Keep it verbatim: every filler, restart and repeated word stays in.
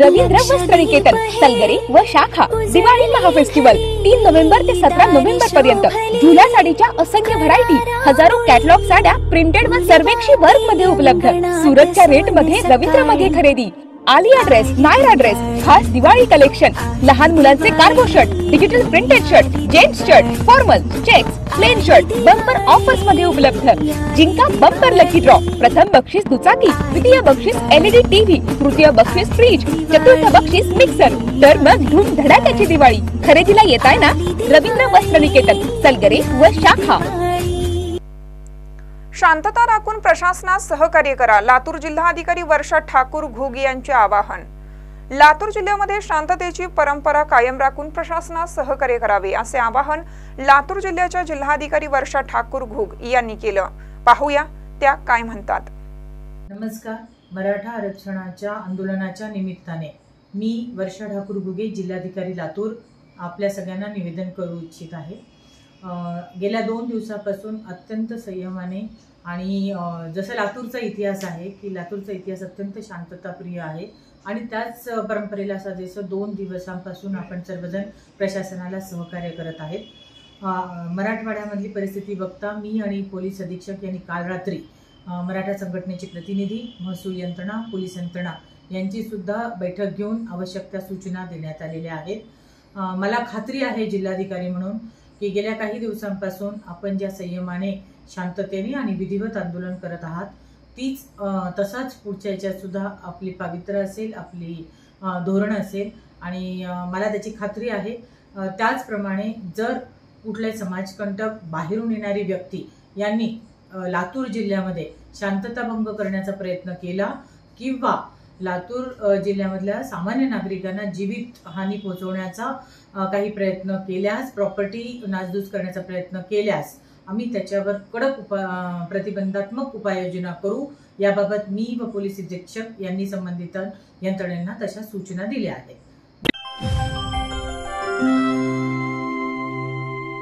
रवींद्र वस्त्र निकेतन सलगरे व शाखा दिवाळी महाफेस्टिवल तीन नोव्हेंबर ते सतरा नोव्हेंबर पर्यंत झुला साडीच्या असंख्य व्हरायटी, हजारो कॅटलॉग साड्या प्रिंटेड व सर्वेक्षी वर्क मध्ये उपलब्ध। सुरतच्या रेट मध्ये रवींद्र मध्ये खरेदी। आलिया ड्रेस, नायरा ड्रेस, खास दिवाळी कलेक्शन, लहान मुलांचे cargo shirt, digital printed shirt, gents shirt, formal, checks, plain shirt bumper offers मध्ये उपलब्ध। जिंका बंपर लकी ड्रॉ, प्रथम बक्षीस दुचाकी, द्वितीय बक्षीस एलईडी टीव्ही, तृतीय बक्षीस फ्रीज, चतुर्थ बक्षीस मिक्सर। तर मग धूम धडाक्याची दिवाळी। खरेदीला येताय ना? रवींद्र वस्त्र निकेतन सलगरे व शाखा। शांतता राखून प्रशासनास सहकार्य करा, लातूर जिल्हाधिकारी वर्षा ठाकूर घुग यांचे आवाहन। लातूर जिल्ह्यामध्ये शांततेची परंपरा कायम राखून प्रशासनास सहकार्य करावे असे आवाहन लातूर जिल्ह्याच्या जिल्हाधिकारी वर्षा ठाकूर घुग यांनी केलं। पाहूया त्या काय म्हणतात। नमस्कार। मराठा आरक्षणाच्या आंदोलनाच्या निमित्ताने मी वर्षा ठाकूर घुगे, जिल्हाधिकारी लातूर, आपल्या सगळ्यांना निवेदन करू इच्छित आहे। गेल्या दोन दिवसापासून अत्यंत संयमाने आणि जसं लातूरचा इतिहास आहे की लातूरचा इतिहास अत्यंत शांतताप्रिय आहे आणि त्याच परंपरेला जसं दोन दिवसांपासून आपण सर्वजण प्रशासनाला सहकार्य करत आहेत। मराठवाड्यामधली परिस्थिती बघता मी आणि पोलीस अधीक्षक यांनी काल रात्री मराठा संघटनेचे प्रतिनिधी, महसूल यंत्रणा, पोलीस यंत्रणा यांची सुद्धा बैठक घेऊन आवश्यक त्या सूचना देण्यात आलेल्या आहेत। मला खात्री आहे जिल्हाधिकारी म्हणून की गेल्या काही दिवसांपासून आपण ज्या संयमाने, शांततेने आणि विधिवत आंदोलन करत आहात तीच तसाच पुढच्या याच्यात सुद्धा आपली पावित्र्य असेल, आपली धोरण असेल आणि मला त्याची खात्री आहे। त्याचप्रमाणे जर कुठले समाजकंटक, बाहेरून येणारी व्यक्ती यांनी लातूर जिल्ह्यामध्ये शांतताभंग करण्याचा प्रयत्न केला किंवा लातूर जिल्ह्यामधल्या सामान्य नागरिकांना जीवित हानी पोहोचवण्याचा काही प्रयत्न केल्यास, प्रॉपर्टी नासधूस करण्याचा प्रयत्न केल्यास आम्ही त्याच्यावर कडक उपा प्रतिबंधात्मक उपाययोजना करू। याबाबत मी व पोलीस अधीक्षक यांनी संबंधित यंत्रणेंना तशा सूचना दिल्या आहेत।